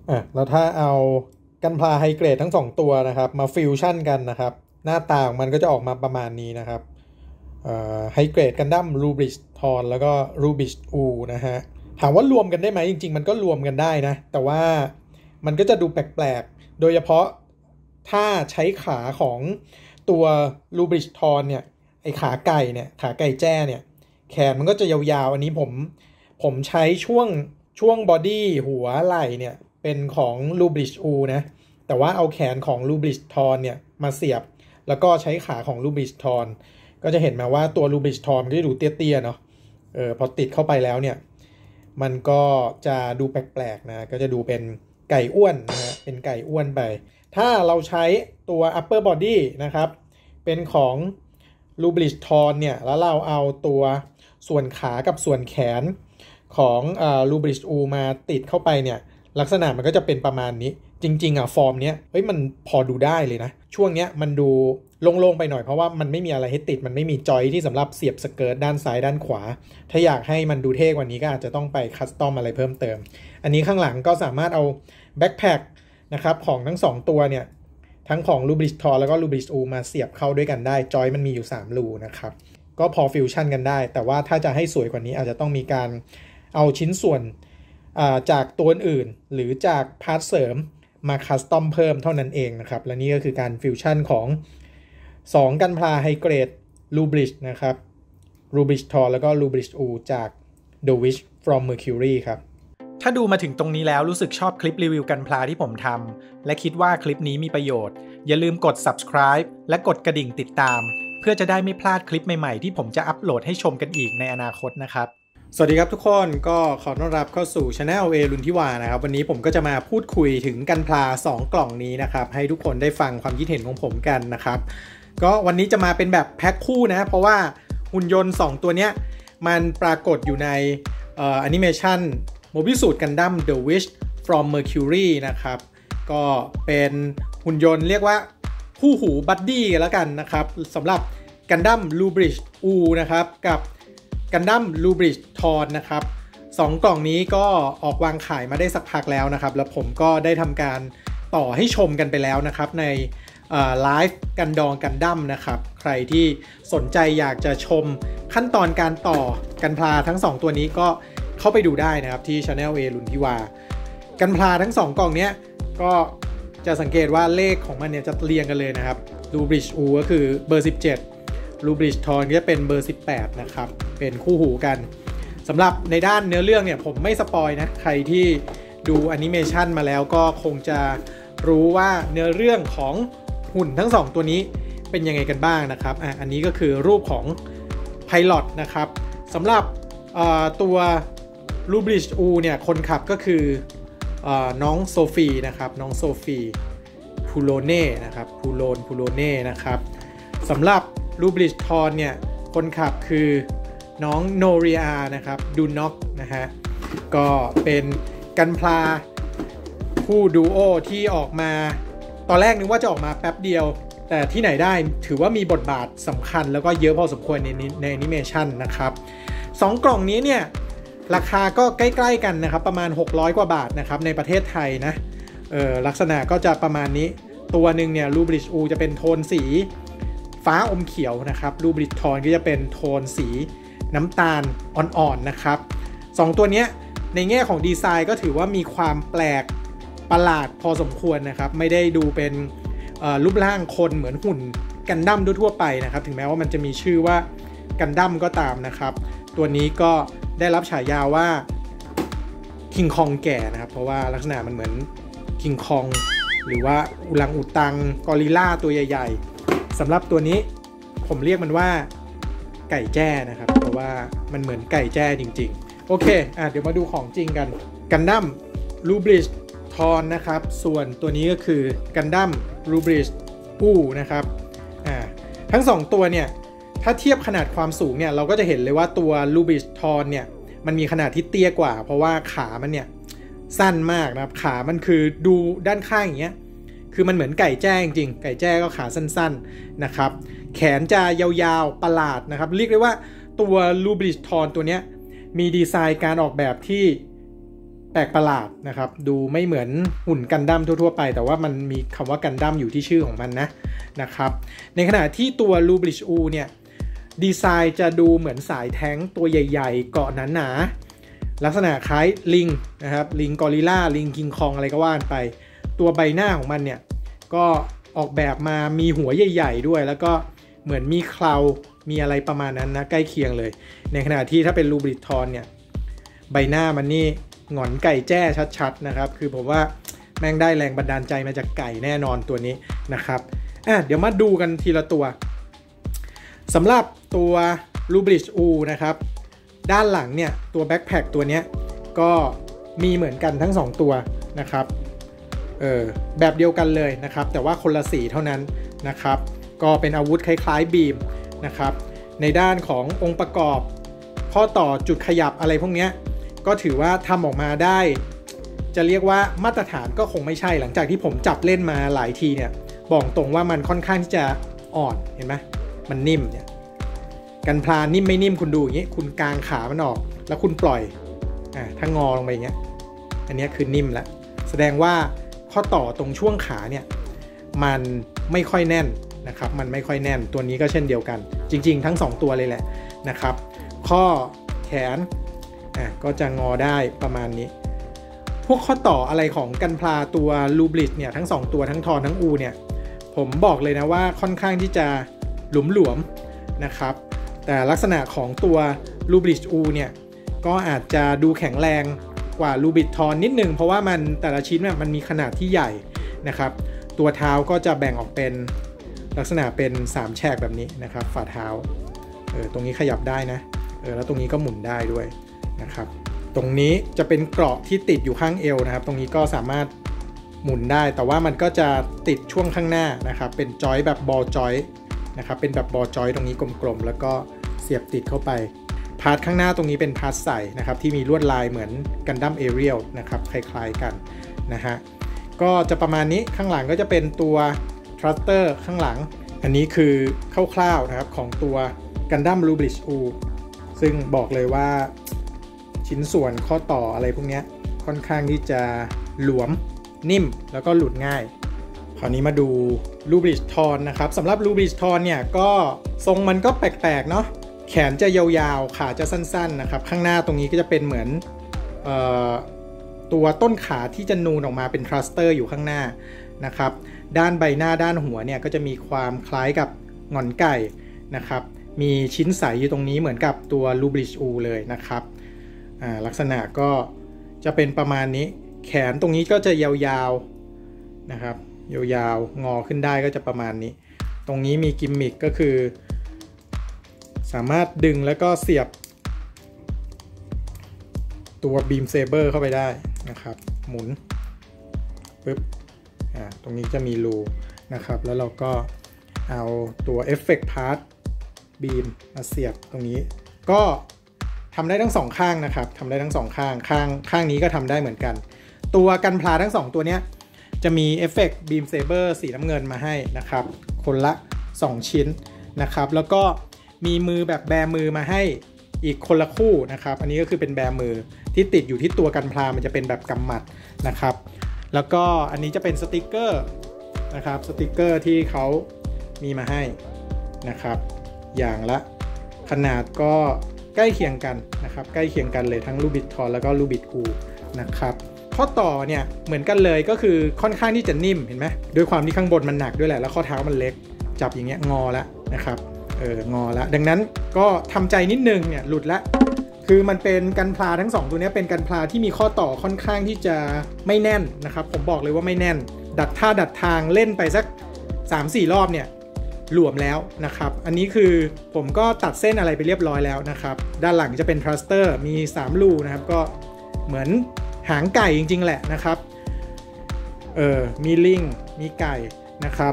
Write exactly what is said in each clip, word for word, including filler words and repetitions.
อ่ะแล้วถ้าเอากันพลาไฮเกรดทั้งสองตัวนะครับมาฟิวชั่นกันนะครับหน้าตามันก็จะออกมาประมาณนี้นะครับไฮเกรดกันดั้มรูบริชทอนแล้วก็รูบิชอูนะฮะถามว่ารวมกันได้ไหมจริงๆมันก็รวมกันได้นะแต่ว่ามันก็จะดูแปลกๆโดยเฉพาะถ้าใช้ขาของตัวรูบริชทอนเนี่ยไอขาไก่เนี่ยขาไก่แจ้เนี่ยแขนมันก็จะยาวๆอันนี้ผมผมใช้ช่วงช่วงบอดี้หัวไหล่เนี่ยเป็นของรูบริชอูนะแต่ว่าเอาแขนของรูบริชทอนเนี่ยมาเสียบแล้วก็ใช้ขาของรูบริชทอนก็จะเห็นมาว่าตัวรูบริชทอนก็จะดูเตี้ยๆเนาะเออพอติดเข้าไปแล้วเนี่ยมันก็จะดูแปลกๆนะก็จะดูเป็นไก่อ้วนนะฮะเป็นไก่อ้วนไปถ้าเราใช้ตัว upper body นะครับเป็นของรูบริชทอนเนี่ยแล้วเราเอาตัวส่วนขากับส่วนแขนของรูบริชอูมาติดเข้าไปเนี่ยลักษณะมันก็จะเป็นประมาณนี้จริงๆอ่ะฟอร์มเนี้ยเฮ้ยมันพอดูได้เลยนะช่วงเนี้ยมันดูโล่งๆไปหน่อยเพราะว่ามันไม่มีอะไรให้ติดมันไม่มีจอยที่สำหรับเสียบสเกิร์ตด้านซ้ายด้านขวาถ้าอยากให้มันดูเท่กว่านี้ก็อาจจะต้องไปคัสตอมอะไรเพิ่มเติมอันนี้ข้างหลังก็สามารถเอาแบ็คแพ็คนะครับของทั้งสองตัวเนี่ยทั้งของรูบริชทอแล้วก็รูบริชอูมาเสียบเข้าด้วยกันได้จอยมันมีอยู่สามรูนะครับก็พอฟิวชั่นกันได้แต่ว่าถ้าจะให้สวยกว่านี้อาจจะต้องมีการเอาชิ้นส่วนจากตัวอื่นหรือจากพาร์ทเสริมมาคัสตอมเพิ่มเท่านั้นเองนะครับและนี่ก็คือการฟิวชั่นของสองกันพลาไฮเกรดรูบริชนะครับรูบริชทอแล้วก็รูบริชอูจาก The Wish from Mercury ครับถ้าดูมาถึงตรงนี้แล้วรู้สึกชอบคลิปรีวิวกันพลาที่ผมทำและคิดว่าคลิปนี้มีประโยชน์อย่าลืมกด Subscribe และกดกระดิ่งติดตามเพื่อจะได้ไม่พลาดคลิปใหม่ๆที่ผมจะอัปโหลดให้ชมกันอีกในอนาคตนะครับสวัสดีครับทุกคนก็ขอต้อนรับเข้าสู่ Channel เอ รุนทิวานะครับวันนี้ผมก็จะมาพูดคุยถึงกันพลาสองกล่องนี้นะครับให้ทุกคนได้ฟังความคิดเห็นของผมกันนะครับก็วันนี้จะมาเป็นแบบแพ็คคู่นะเพราะว่าหุ่นยนต์สองตัวเนี้ยมันปรากฏอยู่ในเอ่อแอนิเมชันโมบิลสูทกันดั้ม The Wish from Mercury นะครับก็เป็นหุ่นยนต์เรียกว่าคู่หูบัดดี้กันแล้วกันนะครับสำหรับกันดั้มรูบริชอูนะครับกับกันดั้มรูบริชทอนนะครับสองกล่องนี้ก็ออกวางขายมาได้สักพักแล้วนะครับแล้วผมก็ได้ทำการต่อให้ชมกันไปแล้วนะครับในไลฟ์กันดองกันดั้มนะครับใครที่สนใจอยากจะชมขั้นตอนการต่อกันพลาทั้งสองตัวนี้ก็เข้าไปดูได้นะครับที่ Channel เอ รุนทิวากันพลาทั้งสองกล่องเนี้ยก็จะสังเกตว่าเลขของมันเนี่ยจะเรียงกันเลยนะครับรูบริชอูก็คือเบอร์สิบเจ็ดรูบริชทอนก็จะเป็นเบอร์สิบแปดนะครับเป็นคู่หูกันสำหรับในด้านเนื้อเรื่องเนี่ยผมไม่สปอยนะใครที่ดูแอนิเมชันมาแล้วก็คงจะรู้ว่าเนื้อเรื่องของหุ่นทั้งสองตัวนี้เป็นยังไงกันบ้างนะครับอ่ะอันนี้ก็คือรูปของไพลอตนะครับสำหรับตัวรูบริชอูเนี่ยคนขับก็คือน้องโซฟีนะครับน้องโซฟีพูโลเน่นะครับพูโลนพูโลเน่นะครับสำหรับรูบริชทอนเนี่ยคนขับคือน้องโนเรียนะครับดูน็อกนะฮะก็เป็นกันพลาคู่ดูโอที่ออกมาตอนแรกนึกว่าจะออกมาแป๊บเดียวแต่ที่ไหนได้ถือว่ามีบทบาทสำคัญแล้วก็เยอะพอสมควรในในแอนิเมชันนะครับสองกล่องนี้เนี่ยราคาก็ใกล้ๆกันนะครับประมาณหกร้อยกว่าบาทนะครับในประเทศไทยนะเออลักษณะก็จะประมาณนี้ตัวหนึ่งเนี่ยรูบริชอูจะเป็นโทนสีฟ้าอมเขียวนะครับรูบริชทอนก็จะเป็นโทนสีน้ำตาลอ่อนๆนะครับสองตัวนี้ในแง่ของดีไซน์ก็ถือว่ามีความแปลกประหลาดพอสมควรนะครับไม่ได้ดูเป็นรูปร่างคนเหมือนหุ่นกันดั้มทั่วไปนะครับถึงแม้ว่ามันจะมีชื่อว่ากันดั้มก็ตามนะครับตัวนี้ก็ได้รับฉายาว่าคิงคองแก่นะครับเพราะว่าลักษณะมันเหมือนคิงคองหรือว่าอุลังอุตังกอริลลาตัวใหญ่ๆสำหรับตัวนี้ผมเรียกมันว่าไก่แจ้นะครับเพราะว่ามันเหมือนไก่แจ้จริงๆโอเคอ่ะเดี๋ยวมาดูของจริงกันกันดั้มรูบริชทอนนะครับส่วนตัวนี้ก็คือกันดั้มรูบริชอูนะครับอ่าทั้งสองตัวเนี่ยถ้าเทียบขนาดความสูงเนี่ยเราก็จะเห็นเลยว่าตัวรูบริชทอนเนี่ยมันมีขนาดที่เตี้ยกว่าเพราะว่าขามันเนี่ยสั้นมากนะครับขามันคือดูด้านข้างอย่างเงี้ยคือมันเหมือนไก่แจ้จริงๆไก่แจ้ก็ขาสั้นๆนะครับแขนจะยาวๆประหลาดนะครับเรียกได้ว่าตัวรูบริชทอนตัวเนี้ยมีดีไซน์การออกแบบที่แปลกประหลาดนะครับดูไม่เหมือนหุ่นกันดั้มทั่วๆไปแต่ว่ามันมีคำว่ากันดั้มอยู่ที่ชื่อของมันนะนะครับในขณะที่ตัวลูบลิชอูเนี่ยดีไซน์จะดูเหมือนสายแท้งตัวใหญ่ๆเกาะหนาๆลักษณะคล้ายลิงนะครับลิงกอริลลาลิงคิงคองอะไรก็ว่านไปตัวใบหน้าของมันเนี่ยก็ออกแบบมามีหัวใหญ่ๆด้วยแล้วก็เหมือนมีเครามีอะไรประมาณนั้นนะใกล้เคียงเลยในขณะที่ถ้าเป็นลูบลิทอนเนี่ยใบหน้ามันนี่หงอนไก่แจ้ชัดๆนะครับคือผมว่าแม่งได้แรงบันดาลใจมาจากไก่แน่นอนตัวนี้นะครับอ่ะเดี๋ยวมาดูกันทีละตัวสำหรับตัวลูบลิชอูนะครับด้านหลังเนี่ยตัวแบ็คแพคตัวเนี้ยก็มีเหมือนกันทั้งสองตัวนะครับเออแบบเดียวกันเลยนะครับแต่ว่าคนละสีเท่านั้นนะครับก็เป็นอาวุธคล้ายๆบีมนะครับในด้านขององค์ประกอบข้อต่อจุดขยับอะไรพวกนี้ก็ถือว่าทำออกมาได้จะเรียกว่ามาตรฐานก็คงไม่ใช่หลังจากที่ผมจับเล่นมาหลายทีเนี่ยบอกตรงว่ามันค่อนข้างที่จะอ่อนเห็นไหมมันนิ่มเนี่ยกันพลานิ่มไม่นิ่มคุณดูอย่างนี้คุณกางขามันออกแล้วคุณปล่อยอ่าถ้างอลงไปอย่างเงี้ยอันนี้คือนิ่มแล้วแสดงว่าข้อต่อตรงช่วงขาเนี่ยมันไม่ค่อยแน่นนะครับมันไม่ค่อยแน่นตัวนี้ก็เช่นเดียวกันจริงๆทั้งสองตัวเลยแหละนะครับข้อแขนอ่ะก็จะงอได้ประมาณนี้พวกข้อต่ออะไรของกันพลาตัวลูบลิชเนี่ยทั้งสองตัวทั้งทอนทั้งอูเนี่ยผมบอกเลยนะว่าค่อนข้างที่จะหลวมๆนะครับแต่ลักษณะของตัวลูบลิชอูเนี่ยก็อาจจะดูแข็งแรงกว่าลูบลิชทอนนิดนึงเพราะว่ามันแต่ละชิ้นมันมีขนาดที่ใหญ่นะครับตัวเท้าก็จะแบ่งออกเป็นลักษณะเป็นสามแฉกแบบนี้นะครับฝ่าเท้าเออตรงนี้ขยับได้นะเออแล้วตรงนี้ก็หมุนได้ด้วยนะครับตรงนี้จะเป็นเกราะที่ติดอยู่ข้างเอวนะครับตรงนี้ก็สามารถหมุนได้แต่ว่ามันก็จะติดช่วงข้างหน้านะครับเป็นจอยแบบบอลจอยนะครับเป็นแบบบอลจอยตรงนี้กลมๆแล้วก็เสียบติดเข้าไปพาร์ทข้างหน้าตรงนี้เป็นพาร์ทใส่นะครับที่มีลวดลายเหมือนกันดั้มเอเรียลนะครับคล้ายๆกันนะฮะก็จะประมาณนี้ข้างหลังก็จะเป็นตัวทรัสเตอร์ข้างหลังอันนี้คือคร่าวๆนะครับของตัวกันดั้มลูบลิชอูซึ่งบอกเลยว่าชิ้นส่วนข้อต่ออะไรพวกนี้ค่อนข้างที่จะหลวมนิ่มแล้วก็หลุดง่ายคราวนี้มาดูลูบลิชทอนนะครับสำหรับลูบลิชทอนเนี่ยก็ทรงมันก็แปลกๆเนาะแขนจะยาวๆขาจะสั้นๆนะครับข้างหน้าตรงนี้ก็จะเป็นเหมือนเอ่อตัวต้นขาที่จะนูนออกมาเป็นทรัสเตอร์อยู่ข้างหน้านะครับด้านใบหน้าด้านหัวเนี่ยก็จะมีความคล้ายกับหงอนไก่นะครับมีชิ้นใสอยู่ตรงนี้เหมือนกับตัวลูบลิชอูเลยนะครับลักษณะก็จะเป็นประมาณนี้แขนตรงนี้ก็จะยาวๆนะครับยาวๆงอขึ้นได้ก็จะประมาณนี้ตรงนี้มีกิมมิคก็คือสามารถดึงแล้วก็เสียบตัวบีมเซเบอร์เข้าไปได้นะครับหมุนปึ๊บอ่าตรงนี้จะมีรูนะครับแล้วเราก็เอาตัวเอฟเฟกต์พาร์ทบีมมาเสียบตรงนี้ก็ทำได้ทั้งสองข้างนะครับทำได้ทั้งสองข้างข้างข้างนี้ก็ทำได้เหมือนกันตัวกันพลาทั้งสองตัวเนี้ยจะมีเอฟเฟกต์บีมเซเบอร์สีน้ำเงินมาให้นะครับคนละสองชิ้นนะครับแล้วก็มีมือแบบแบมือมาให้อีกคนละคู่นะครับอันนี้ก็คือเป็นแบมือที่ติดอยู่ที่ตัวกันพลามันจะเป็นแบบกำหมัดนะครับแล้วก็อันนี้จะเป็นสติกเกอร์นะครับสติกเกอร์ที่เขามีมาให้นะครับอย่างละขนาดก็ใกล้เคียงกันนะครับใกล้เคียงกันเลยทั้งลูบิททอนแล้วก็ลูบิทอูนะครับข้อต่อเนี่ยเหมือนกันเลยก็คือค่อนข้างที่จะนิ่มเห็นไหมด้วยความที่ข้างบนมันหนักด้วยแหละแล้วข้อเท้ามันเล็กจับอย่างเงี้ยงอแล้วนะครับเอองอแล้วดังนั้นก็ทำใจนิดนึงเนี่ยหลุดละคือมันเป็นกันพลาทั้งสองตัวนี้เป็นกันพลาที่มีข้อต่อค่อนข้างที่จะไม่แน่นนะครับผมบอกเลยว่าไม่แน่นดัดท่าดัดทางเล่นไปสัก สามสี่ รอบเนี่ยหลวมแล้วนะครับอันนี้คือผมก็ตัดเส้นอะไรไปเรียบร้อยแล้วนะครับด้านหลังจะเป็นทรัสเตอร์มีสามรูนะครับก็เหมือนหางไก่จริงๆแหละนะครับเออมีลิงมีไก่นะครับ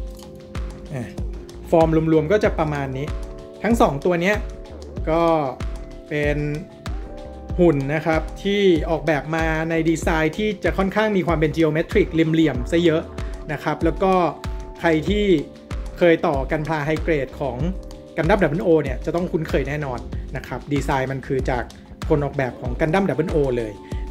ฟอร์มรวมๆก็จะประมาณนี้ทั้งสองตัวนี้ก็เป็นหุ่นนะครับที่ออกแบบมาในดีไซน์ที่จะค่อนข้างมีความเป็น geometric เหลี่ยมๆซะเยอะนะครับแล้วก็ใครที่เคยต่อกันพลาไฮเกรดของกันดั้ม ดับเบิลโอ เนี่ยจะต้องคุ้นเคยแน่นอนนะครับดีไซน์มันคือจากคนออกแบบของกันดั้ม ดับเบิลโอ เลย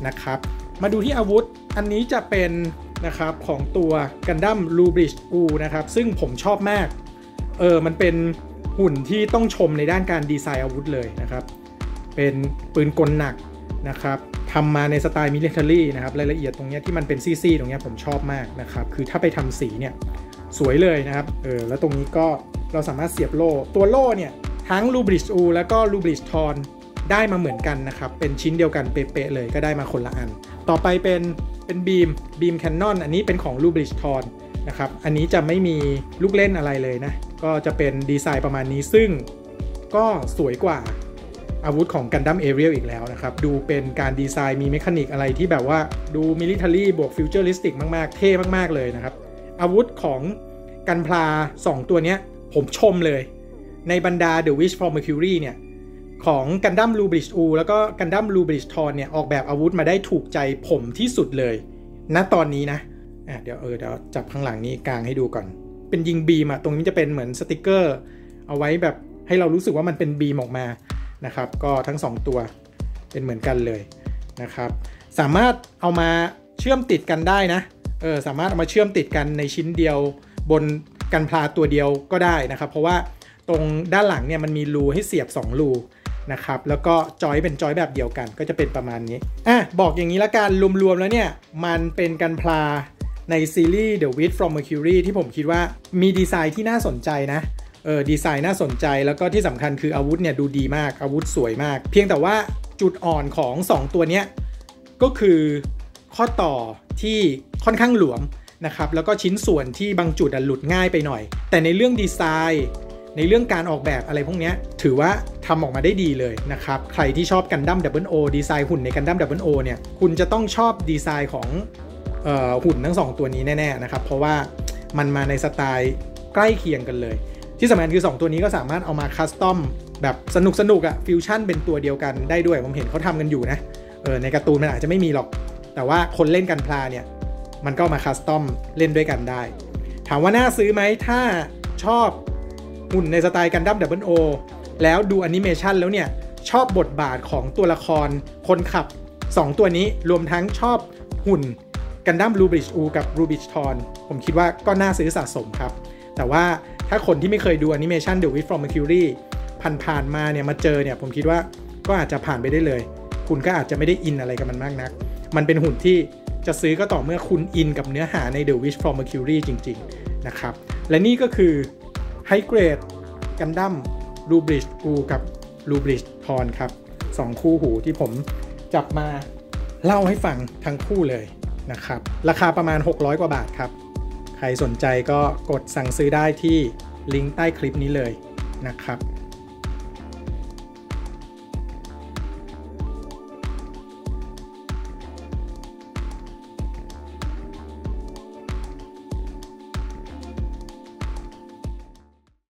นะครับมาดูที่อาวุธอันนี้จะเป็นนะครับของตัว Gundam Rubridge U นะครับซึ่งผมชอบมากเออมันเป็นหุ่นที่ต้องชมในด้านการดีไซน์อาวุธเลยนะครับเป็นปืนกลหนักนะครับทำมาในสไตล์มิลิเทอรี่นะครับรายละเอียดตรงนี้ที่มันเป็นซี่ๆตรงนี้ผมชอบมากนะครับคือถ้าไปทำสีเนี่ยสวยเลยนะครับเออแล้วตรงนี้ก็เราสามารถเสียบโล่ตัวโล่เนี่ยทั้ง Rubridge U แล้วก็ Rubridge Thorn ได้มาเหมือนกันนะครับเป็นชิ้นเดียวกันเป๊ะๆเลยก็ได้มาคนละอันต่อไปเป็นเป็นบีมบีมแคนนอนอันนี้เป็นของ Rubridge Thorn นะครับอันนี้จะไม่มีลูกเล่นอะไรเลยนะก็จะเป็นดีไซน์ประมาณนี้ซึ่งก็สวยกว่าอาวุธของ Gundam Ariel อีกแล้วนะครับดูเป็นการดีไซน์มีเมคานิกอะไรที่แบบว่าดูมิลิเทอรี่บวกฟิวเจอริสติกมากๆเท่มากๆเลยนะครับอาวุธของกันพลาสองตัวนี้ผมชมเลยในบรรดา The Wish from Mercury เนี่ยของ Gundam Rubridge U แล้วก็ Gundam Rubridge Thorn เนี่ยออกแบบอาวุธมาได้ถูกใจผมที่สุดเลยณตอนนี้นะอ่ะเดี๋ยวเออเดี๋ยวจับข้างหลังนี้กางให้ดูก่อนเป็นยิงบีมอ่ะตรงนี้จะเป็นเหมือนสติกเกอร์เอาไว้แบบให้เรารู้สึกว่ามันเป็นบีมออกมานะครับก็ทั้งสองตัวเป็นเหมือนกันเลยนะครับสามารถเอามาเชื่อมติดกันได้นะเออสามารถเอามาเชื่อมติดกันในชิ้นเดียวบนกันพลาตัวเดียวก็ได้นะครับเพราะว่าตรงด้านหลังเนี่ยมันมีรูให้เสียบสองรูนะครับแล้วก็จอยเป็นจอยแบบเดียวกันก็จะเป็นประมาณนี้อ่ะบอกอย่างนี้ละกันรวมๆแล้วเนี่ยมันเป็นกันพลาในซีรีส์ The Wish from Mercury ที่ผมคิดว่ามีดีไซน์ที่น่าสนใจนะเออดีไซน์น่าสนใจแล้วก็ที่สำคัญคืออาวุธเนี่ยดูดีมากอาวุธสวยมากเพียงแต่ว่าจุดอ่อนของสองตัวเนี้ยก็คือข้อต่อที่ค่อนข้างหลวมนะครับแล้วก็ชิ้นส่วนที่บางจุดหลุดง่ายไปหน่อยแต่ในเรื่องดีไซน์ในเรื่องการออกแบบอะไรพวกนี้ถือว่าทำออกมาได้ดีเลยนะครับใครที่ชอบ Gundam Double O ดีไซน์หุ่นใน Gundam Double O เนี่ยคุณจะต้องชอบดีไซน์ของเอ่อหุ่นทั้งสองตัวนี้แน่ๆนะครับเพราะว่ามันมาในสไตล์ใกล้เคียงกันเลยที่สำคัญคือสองตัวนี้ก็สามารถเอามาคัสตอมแบบสนุกสนุกอะฟิวชั่นเป็นตัวเดียวกันได้ด้วยผมเห็นเขาทำกันอยู่นะเออในการ์ตูนมันอาจจะไม่มีหรอกแต่ว่าคนเล่นกันพลาเนี่ยมันก็มาคัสตอมเล่นด้วยกันได้ถามว่าน่าซื้อไหมถ้าชอบหุ่นในสไตล์ Gundam Double O แล้วดูแอนิเมชันแล้วเนี่ยชอบบทบาทของตัวละครคนขับสองตัวนี้รวมทั้งชอบหุ่น Gundam Rubridge U กับ Rubridge Thorn ผมคิดว่าก็น่าซื้อสะสมครับแต่ว่าถ้าคนที่ไม่เคยดูแอนิเมชัน The Wish from Mercury ผ่านๆมาเนี่ยมาเจอเนี่ยผมคิดว่าก็อาจจะผ่านไปได้เลยคุณก็อาจจะไม่ได้อินอะไรกับมันมากนักมันเป็นหุ่นที่จะซื้อก็ต่อเมื่อคุณอินกับเนื้อหาใน The Wish from Mercury จริงๆนะครับและนี่ก็คือ High Grade Gundam Rubridge U กับ Rubridge Thorn ครับสองคู่หูที่ผมจับมาเล่าให้ฟังทั้งคู่เลยนะครับราคาประมาณหกร้อยกว่าบาทครับใครสนใจก็กดสั่งซื้อได้ที่ลิงก์ใต้คลิปนี้เลยนะครับ